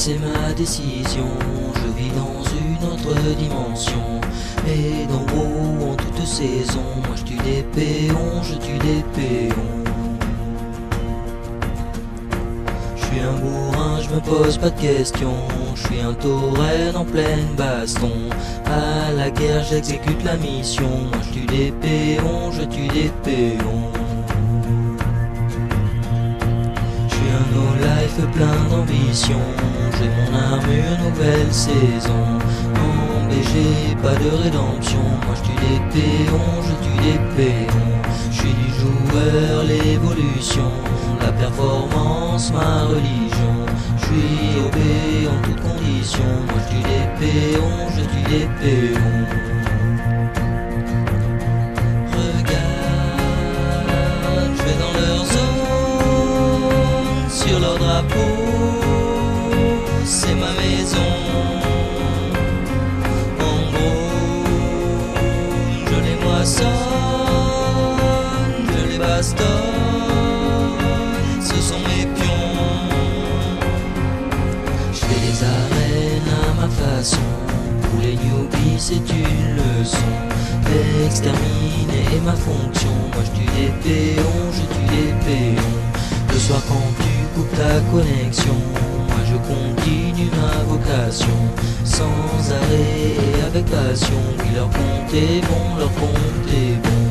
c'est ma décision. Je vis dans une autre dimension. Et dans gros, en toute saison, moi je tue des péons, je tue des péons. Je suis un bourrin, je me pose pas de questions. Je suis un tauren en pleine baston. À la guerre j'exécute la mission. Moi je tue des péons, je tue des péons. Je suis un no-life plein d'ambition. J'ai mon armure, nouvelle saison. En BG, pas de rédemption. Moi je tue des péons, je tue des péons. Je suis du joueur, l'évolution. La performance, ma religion. Je suis OB en toutes conditions. Moi je tue des péons, je tue des péons. Regarde, je vais dans leur zone. Sur leur drapeau, c'est ma maison. En gros, je les moissonne, je les bastonne. Ce sont mes pions. Je fais les arènes à ma façon. Pour les newbies c'est une leçon. Exterminer est ma fonction. Moi je tue des péons, je tue des péons. Le soir quand tu coupes ta connexion, moi je continue ma vocation. Sans arrêt et avec passion. Oui leur compte est bon, leur compte est bon.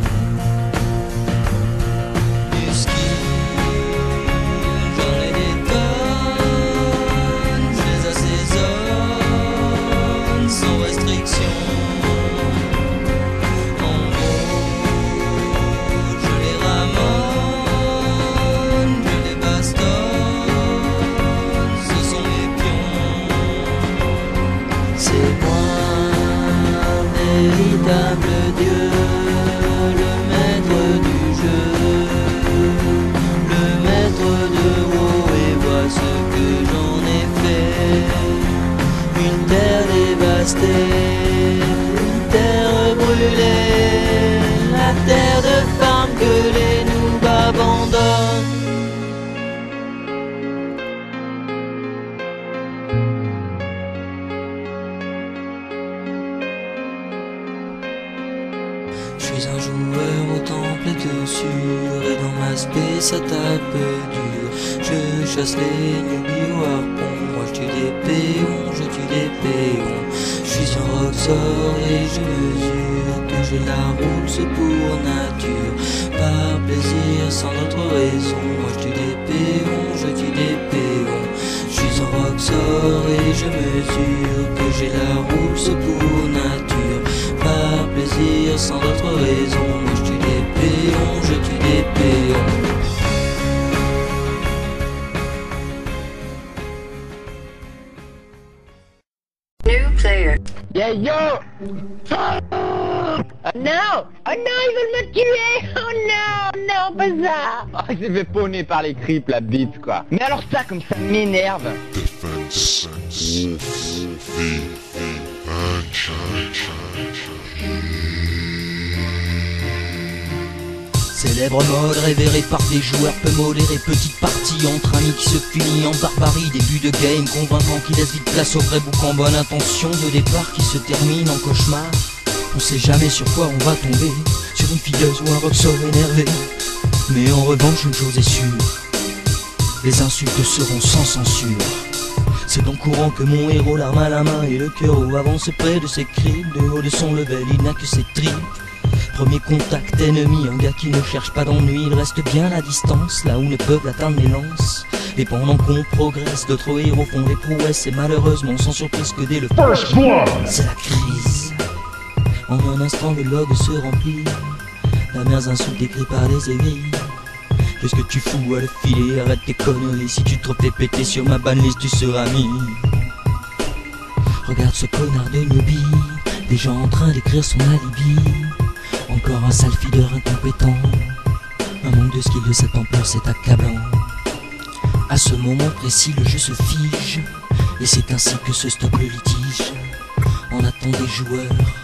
Véritable Dieu, le maître du jeu, le maître de haut, et vois ce que j'en ai fait. Une terre dévastée, une terre brûlée, la terre de femme que les noobs abandonnent. Je suis un joueur au temple et sûr, et dans ma space ça tape dur. Je chasse les newbies au harpon. Moi je tue des péons, je tue des péons. Je suis un rockstar et je mesure que je la roule, c'est pour nature. Par plaisir, sans autre raison. Moi je tue des péons, je tue des péons. Je suis un rockstar et je mesure que j'ai la roule, c'est pour nature. Par plaisir, sans d'autre raison. Moi je tue des péons, je tue des péons. New player. Yeah yo! Non! Oh non, ils veulent me tuer! Oh non! Non, pas ça! Oh, il s'est fait pawner par les creeps, la bite, quoi. Mais alors ça, comme ça m'énerve! Célèbre mode révéré par des joueurs peu modérés. Petite partie entre amis qui se finit en barbarie. Début de game convaincant qui laisse vite place au vrai bouc en bonne intention. De départ qui se termine en cauchemar. On sait jamais sur quoi on va tomber. Sur une filleuse ou un rockstar énervé. Mais en revanche une chose est sûre, les insultes seront sans censure. C'est donc courant que mon héros, l'arme à la main et le cœur haut, avance près de ses crimes. De haut de son level, il n'a que ses tripes. Premier contact ennemi, un gars qui ne cherche pas d'ennui. Il reste bien à distance, là où ne peuvent l'atteindre mes lances. Et pendant qu'on progresse, d'autres héros font des prouesses. Et malheureusement, sans surprise que dès le first blood, c'est la crise. En un instant, le log se remplit. La mère insulte écrite par les aiguilles. Qu'est-ce que tu fous à le filer? Arrête tes conneries. Si tu te refais péter sur ma banlist, tu seras mis. Regarde ce connard de newbie, déjà en train d'écrire son alibi. Encore un sale feeder incompétent. Un manque de skill de cette ampleur, c'est accablant. À ce moment précis, le jeu se fige. Et c'est ainsi que se stoppe le litige. On attend des joueurs